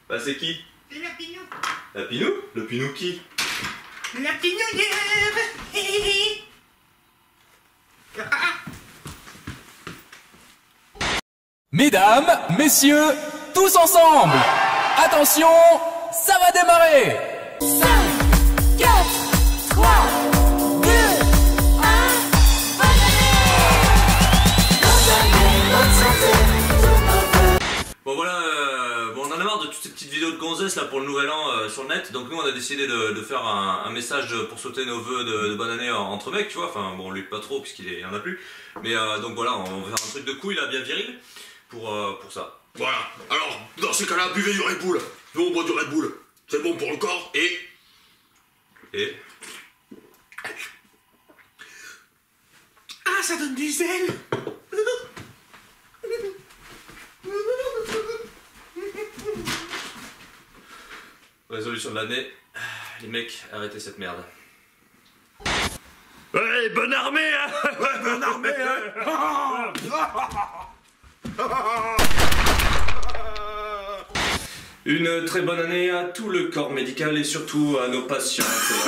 Bah c'est qui? C'est la Pinou. La Pinou? Le Pinou qui? La Pinouillère. Mesdames, messieurs, tous ensemble. Attention, ça va démarrer. 5, 4, 3, 2, 1, bonne année, bonne santé. Bon voilà, bon, on en a marre de toutes ces petites vidéos de gonzesses là pour le nouvel an sur le net. Donc nous on a décidé de faire un message pour souhaiter nos vœux de bonne année entre mecs, tu vois. Enfin bon, lui pas trop puisqu'il y en a plus. Mais donc voilà, on va faire un truc de couille là, bien viril pour ça. Voilà, alors, dans ces cas-là, buvez du Red Bull. Nous, on boit du Red Bull. C'est bon pour le corps et... Ah, ça donne du zèle. Résolution de l'année, les mecs, arrêtez cette merde. Ouais, bonne armée, hein. Ouais, bonne armée, hein. Une très bonne année à tout le corps médical et surtout à nos patients.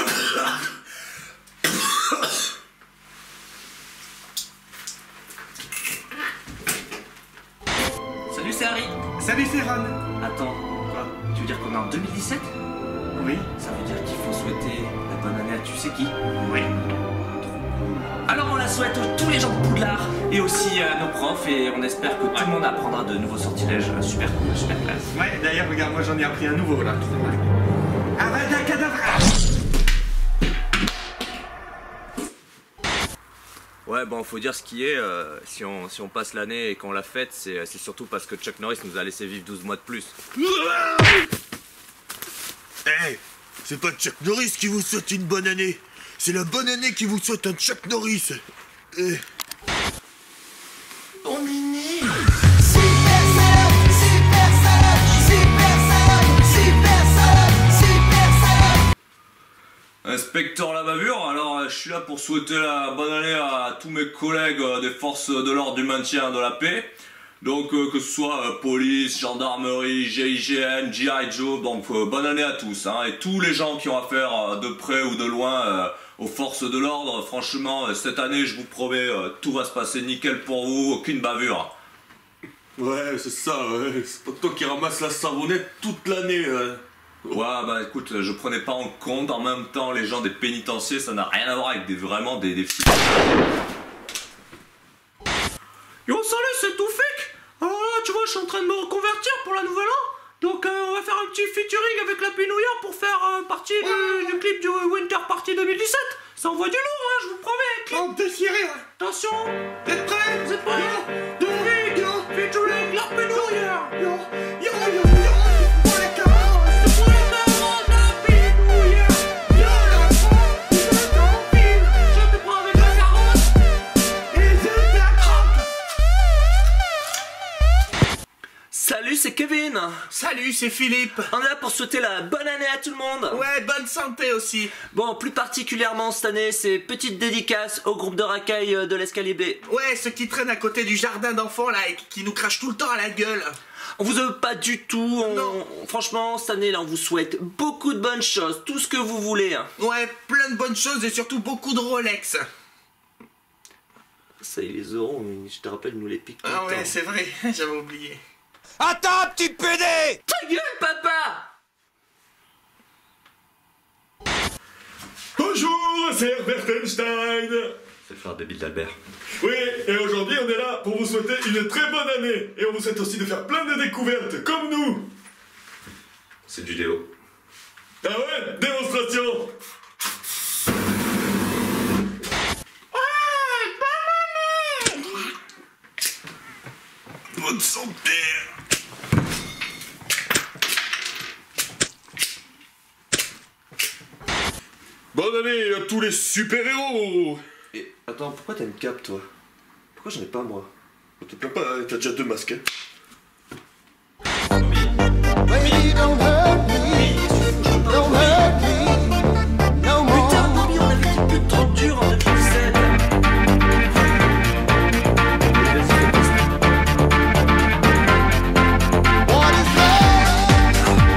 Salut, c'est Harry. Salut, c'est Ron. Attends, quoi? Tu veux dire qu'on est en 2017? Oui. Ça veut dire qu'il faut souhaiter la bonne année à tu sais qui? Oui. Alors on la souhaite à tous les gens de Poudlard et aussi à nos profs et on espère que tout le monde apprendra de nouveaux sortilèges super cool, super classe. Ouais, d'ailleurs, regarde, moi j'en ai appris un nouveau là. Avada Kedavra. Ouais, bon, faut dire ce qui est, si on passe l'année et qu'on la fête, c'est surtout parce que Chuck Norris nous a laissé vivre 12 mois de plus. Hey, c'est pas Chuck Norris qui vous souhaite une bonne année. C'est la bonne année qui vous souhaite un Chuck Norris. Bonne année. Super salope, super salope, super salope, super salope, super salope. Inspecteur la bavure, alors je suis là pour souhaiter la bonne année à tous mes collègues des forces de l'ordre du maintien de la paix. Donc que ce soit police, gendarmerie, GIGN, G.I. Joe, donc bonne année à tous, hein, et tous les gens qui ont affaire de près ou de loin aux forces de l'ordre. Franchement, cette année, je vous promets, tout va se passer nickel pour vous, aucune bavure. Ouais, c'est ça, ouais. C'est pas toi qui ramasse la savonnette toute l'année. Ouais, bah écoute, je prenais pas en compte, en même temps, les gens des pénitenciers, ça n'a rien à voir avec vraiment des filles. Yo salut, c'est tout fake. Alors là, tu vois, je suis en train de me reconvertir pour la nouvelle an. Donc on va faire un petit featuring avec la Pinouillère pour faire partie du clip du Winter Party 2017. Ça envoie du lourd, hein, je vous promets. On te déchiré, ouais. Attention, Vous êtes prêts? vous êtes prêts? De freak, featuring la Pinouillère. Yo, yo, yo, yo. Pour les camarades. C'est pour les darons de la Pinouillère. Yo, la France, je t'enfile. Je te prends avec la carotte. Et je t'attrape. Salut, c'est Kevin. Salut, c'est Philippe. On est là pour souhaiter la bonne année à tout le monde. Ouais, bonne santé aussi. Bon, plus particulièrement cette année, c'est petite dédicace au groupe de racailles de l'Escalier B. Ouais, ceux qui traînent à côté du jardin d'enfants là et qui nous crachent tout le temps à la gueule. On vous aime pas du tout, Non. Franchement, cette année là, on vous souhaite beaucoup de bonnes choses, tout ce que vous voulez. Hein. Ouais, plein de bonnes choses et surtout beaucoup de Rolex. Ça, ils les auront, mais je te rappelle, nous les piquons. Ah ouais, c'est vrai, j'avais oublié. Attends, petit PD. Ta gueule, papa. Bonjour, c'est Herbert Einstein. C'est le frère débile d'Albert. Oui, et aujourd'hui on est là pour vous souhaiter une très bonne année. Et on vous souhaite aussi de faire plein de découvertes, comme nous. C'est du déo. Ah ouais, démonstration. Bonne santé. Bonne année à tous les super-héros. Et attends, pourquoi t'as une cape, toi? Pourquoi j'en ai pas, moi? Te plains pas, t'as déjà 2 masques. Hein. Baby, don't hurt me, don't hurt me, no more. Putain, Bobby, on avait dit plus trop dur en 2017. What is love?